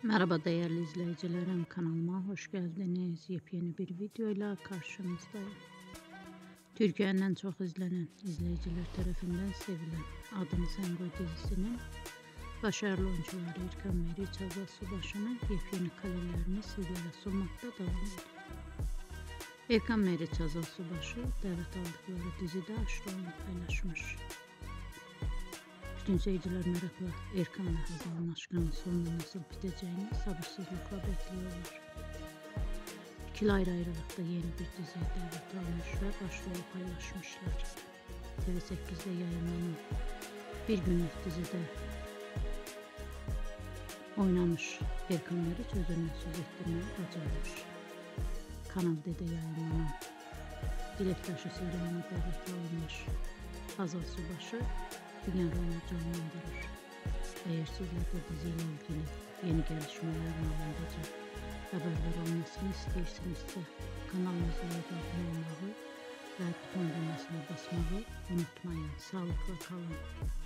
Merhaba değerli izleyicilerim, kanalıma hoş geldiniz. Yepyeni bir video ile karşınızdayım. Türkiye'nin en çok izlenen, izleyiciler tarafından sevilen Adını Sen Koy dizisinin başarılı oyuncuları İrkan Meriç, Hazal Subaşı'nın yepyeni karelerini sizlere sunmakta devam ediyor. İrkan Meriç, Hazal Subaşı davet aldıkları dizide aşklarını paylaşmış. Bütün seyirciler merakla Erkan ve Hazal'ın aşkının sonunda nasıl biteceğini sabırsızlıkla bekliyorlar. İkili ayrılıkta yeni bir diziye davet almış ve başrolü paylaşmışlar. TV8'de yayınlanan Bir Günlük dizide oynamış Erkan Meriç özünü söz ettirmeyi başarmış. Kanal D'de yayınlanan Dilektaşısıyla ona davet alınmış Hazal Subaşı Dünya rolünü canlandırır. Eğer sizler de diziyle ilgili yeni gelişmelerin hakkında haberler olmasını istersinizse kanalımıza abone olmayı ve buton düğmesine basmayı unutmayın. Sağlıkla kalın.